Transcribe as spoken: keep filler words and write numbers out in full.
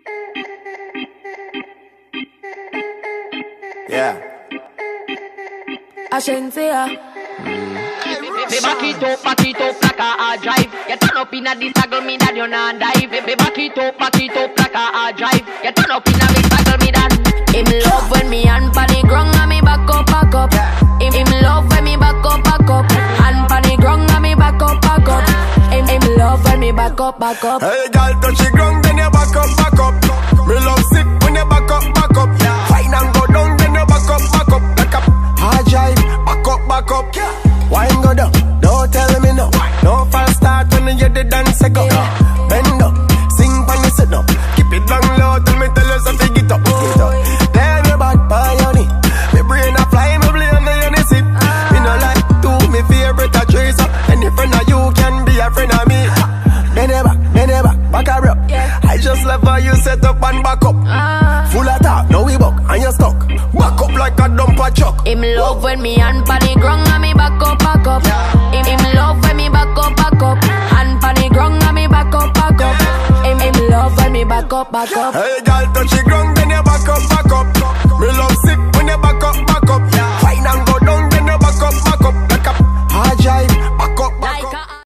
Yeah. Ashensia. Me back it up, back it up like a hard drive. You turn up inna this saddle, me that you not dive. Me back it up, back it up like a hard drive. You turn up inna this saddle, me that. Him love when me hand pan the ground and me back up, back up. Him, him love when me back up, back up. Hand pan the ground and me back up, back up. Him, him love when me back up, back up. Hey, girl, touch the ground, then you back up, back up. Me love sick when you back up, back up. Fine and go down, then you back up, back up. Back up, hard drive, back up, back up. Wine go down, don't tell me no. No false start when you hear the dance go. Bend up, sing when you sit up. Keep it down low, tell me tell you something, get up, get up. Tell me about pioneer. Me brain a fly, me blame me on the sip. Me no like to, me favorite a trace up. Any friend of you can be a friend of me. Bend it back, bend it back, back a up. I just love how you set up and back up. Full of talk, now we buck and you stuck. Back up like a dumper truck. Him love when me hand pan the ground and me back up, back up. Him, him love when me back up, back up. Hand pan the ground and me back up, back up. Him, him love when me back up, back up. Hey, girl, touch the ground, then you back up, back up.